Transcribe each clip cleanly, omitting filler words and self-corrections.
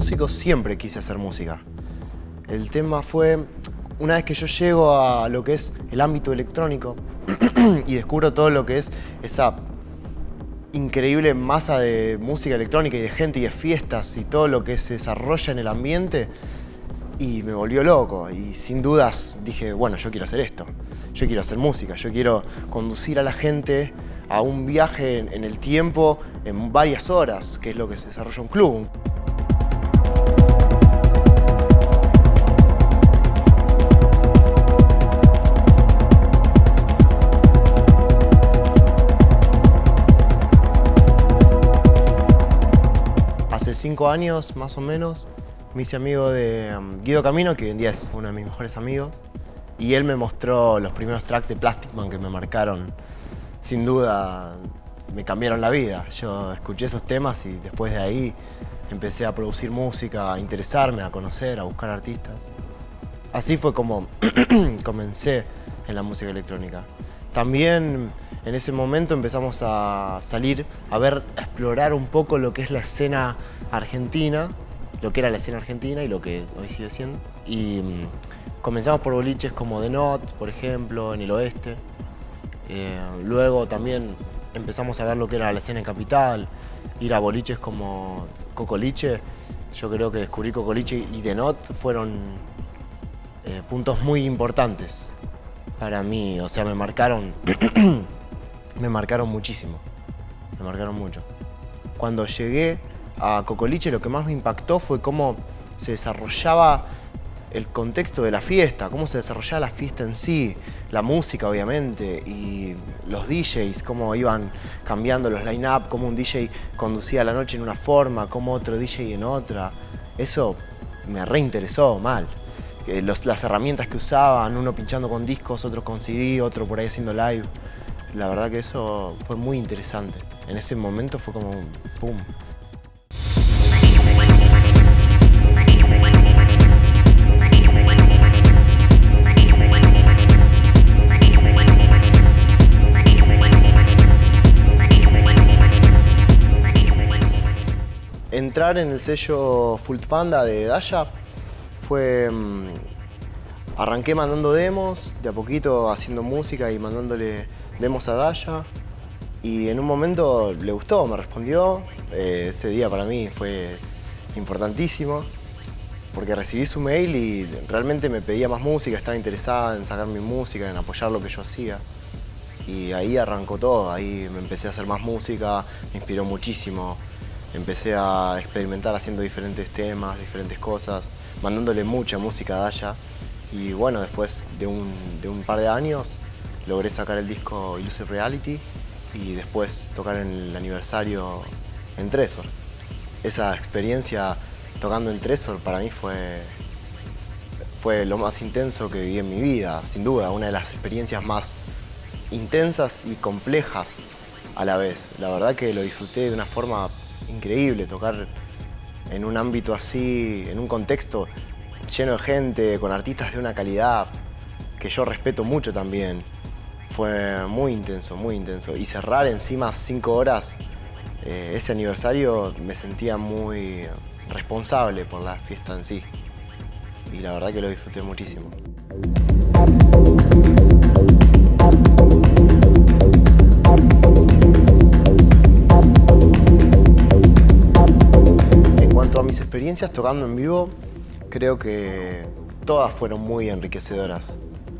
músico siempre quise hacer música. El tema fue, una vez que yo llego a lo que es el ámbito electrónico y descubro todo lo que es esa increíble masa de música electrónica y de gente y de fiestas y todo lo que se desarrolla en el ambiente, y me volvió loco. Y sin dudas dije, bueno, yo quiero hacer esto. Yo quiero hacer música, yo quiero conducir a la gente a un viaje en el tiempo en varias horas, que es lo que se desarrolla un club. Hace 5 años, más o menos, me hice amigo de Guido Camino, que hoy en día es uno de mis mejores amigos, y él me mostró los primeros tracks de Plastic Man que me marcaron. Sin duda, me cambiaron la vida. Yo escuché esos temas y después de ahí empecé a producir música, a interesarme, a conocer, a buscar artistas. Así fue como comencé en la música electrónica. También en ese momento empezamos a salir, a explorar un poco lo que es la escena argentina, lo que era la escena argentina y lo que hoy sigue siendo. Y comenzamos por boliches como The Knot, por ejemplo, en el oeste. Luego también empezamos a ver lo que era la escena en Capital, ir a boliches como Cocoliche. Yo creo que descubrir Cocoliche y The Knot fueron puntos muy importantes para mí. O sea, me marcaron muchísimo, me marcaron mucho. Cuando llegué a Cocoliche, lo que más me impactó fue cómo se desarrollaba el contexto de la fiesta, cómo se desarrollaba la fiesta en sí, la música obviamente, y los DJs, cómo iban cambiando los line-up, cómo un DJ conducía la noche en una forma, cómo otro DJ en otra. Eso me reinteresó mal. Las herramientas que usaban, uno pinchando con discos, otro con CD, otro por ahí haciendo live. La verdad que eso fue muy interesante. En ese momento fue como un pum. Entrar en el sello Full Panda de Daya fue... arranqué mandando demos, de a poquito haciendo música y mandándole demos a Daya. Y en un momento le gustó, me respondió. Ese día para mí fue importantísimo, porque recibí su mail y realmente me pedía más música, estaba interesada en sacar mi música, en apoyar lo que yo hacía. Y ahí arrancó todo, ahí me empecé a hacer más música, me inspiró muchísimo. Empecé a experimentar haciendo diferentes temas, diferentes cosas, mandándole mucha música a Daya. Y bueno, después de un par de años logré sacar el disco Illusive Reality y después tocar en el aniversario en Tresor. Esa experiencia tocando en Tresor para mí fue lo más intenso que viví en mi vida, sin duda, una de las experiencias más intensas y complejas a la vez. La verdad que lo disfruté de una forma increíble, tocar en un ámbito así, en un contexto lleno de gente, con artistas de una calidad que yo respeto mucho también. Fue muy intenso, muy intenso. Y cerrar encima 5 horas ese aniversario, me sentía muy responsable por la fiesta en sí. Y la verdad que lo disfruté muchísimo. En cuanto a mis experiencias tocando en vivo, creo que todas fueron muy enriquecedoras.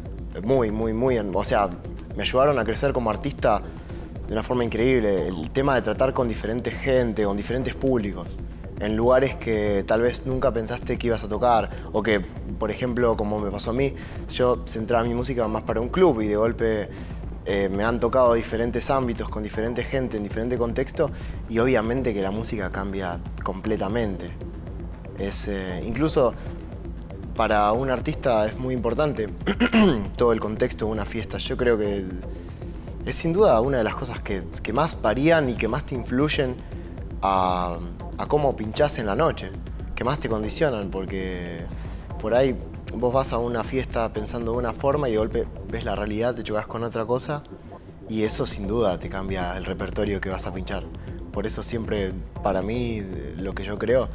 O sea, me ayudaron a crecer como artista de una forma increíble. El tema de tratar con diferente gente, con diferentes públicos, en lugares que tal vez nunca pensaste que ibas a tocar, o que, por ejemplo, como me pasó a mí, yo centraba mi música más para un club y de golpe me han tocado diferentes ámbitos, con diferente gente, en diferente contexto, y obviamente que la música cambia completamente. Incluso para un artista es muy importante todo el contexto de una fiesta. Yo creo que es sin duda una de las cosas que más varían y que más te influyen a cómo pinchás en la noche, que más te condicionan, porque por ahí vos vas a una fiesta pensando de una forma y de golpe ves la realidad, te chocas con otra cosa y eso sin duda te cambia el repertorio que vas a pinchar. Por eso siempre, para mí, lo que yo creo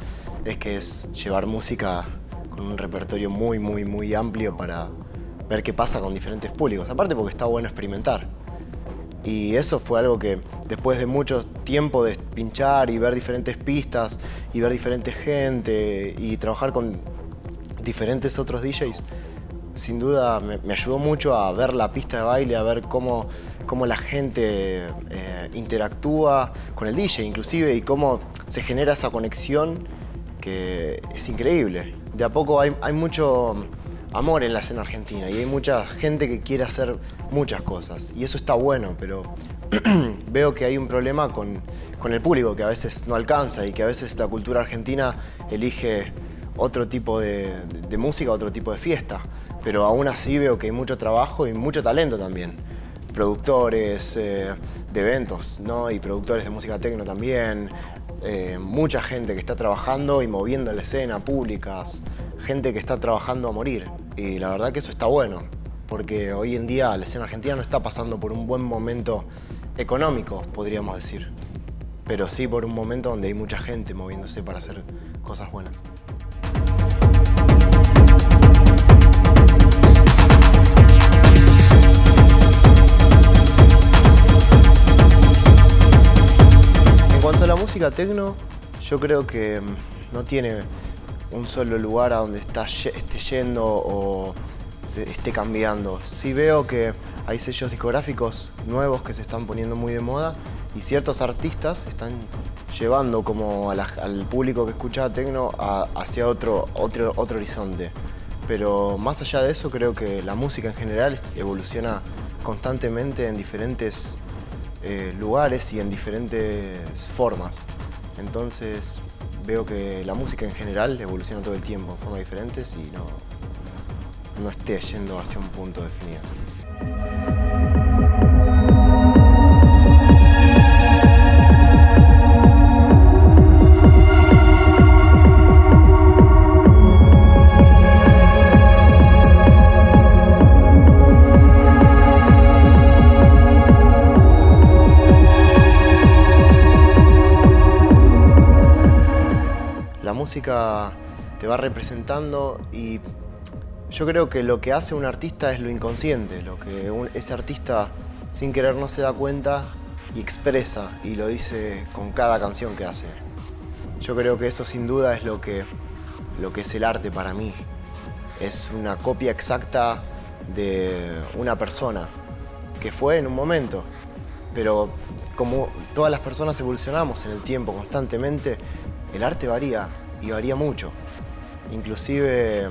es que es llevar música con un repertorio muy amplio para ver qué pasa con diferentes públicos. Aparte porque está bueno experimentar. Y eso fue algo que después de mucho tiempo de pinchar y ver diferentes pistas y ver diferente gente y trabajar con diferentes otros DJs, sin duda me ayudó mucho a ver la pista de baile, a ver cómo la gente interactúa con el DJ inclusive y cómo se genera esa conexión que es increíble. De a poco hay mucho amor en la escena argentina y hay mucha gente que quiere hacer muchas cosas y eso está bueno, pero veo que hay un problema con el público que a veces no alcanza y que a veces la cultura argentina elige otro tipo de música, otro tipo de fiesta, pero aún así veo que hay mucho trabajo y mucho talento también. Productores de eventos, ¿no? Y productores de música techno también, mucha gente que está trabajando y moviendo la escena, públicas, gente que está trabajando a morir. Y la verdad que eso está bueno, porque hoy en día la escena argentina no está pasando por un buen momento económico, podríamos decir, pero sí por un momento donde hay mucha gente moviéndose para hacer cosas buenas. En cuanto a la música techno, yo creo que no tiene un solo lugar a donde esté yendo o se esté cambiando. Sí veo que hay sellos discográficos nuevos que se están poniendo muy de moda y ciertos artistas están llevando como al público que escucha techno hacia otro horizonte. Pero más allá de eso, creo que la música en general evoluciona constantemente en diferentes lugares y en diferentes formas. Entonces veo que la música en general evoluciona todo el tiempo en formas diferentes y no esté yendo hacia un punto definido. La música te va representando y yo creo que lo que hace un artista es lo inconsciente, lo que ese artista sin querer no se da cuenta y expresa y lo dice con cada canción que hace. Yo creo que eso sin duda es lo que es el arte para mí. Es una copia exacta de una persona que fue en un momento, pero como todas las personas evolucionamos en el tiempo constantemente, el arte varía y varía mucho. Inclusive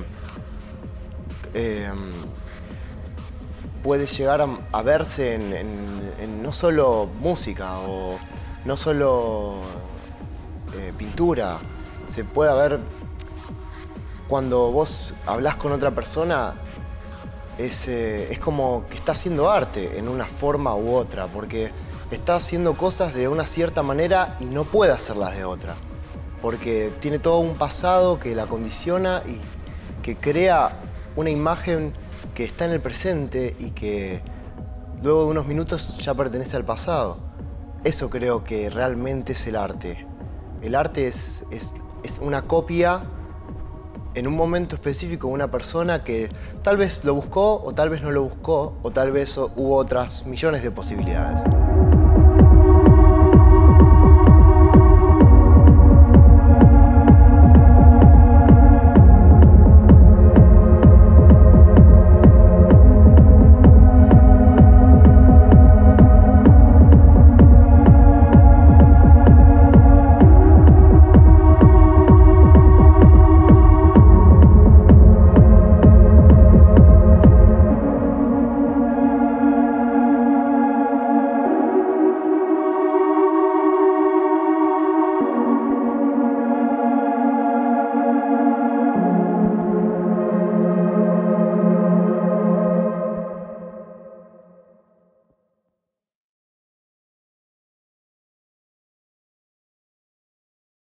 puede llegar a verse en no solo música o no solo pintura. Se puede ver cuando vos hablás con otra persona, es como que está haciendo arte en una forma u otra, porque está haciendo cosas de una cierta manera y no puede hacerlas de otra, porque tiene todo un pasado que la condiciona y que crea una imagen que está en el presente y que luego de unos minutos ya pertenece al pasado. Eso creo que realmente es el arte. El arte es una copia en un momento específico de una persona que tal vez lo buscó o tal vez no lo buscó o tal vez hubo otras millones de posibilidades.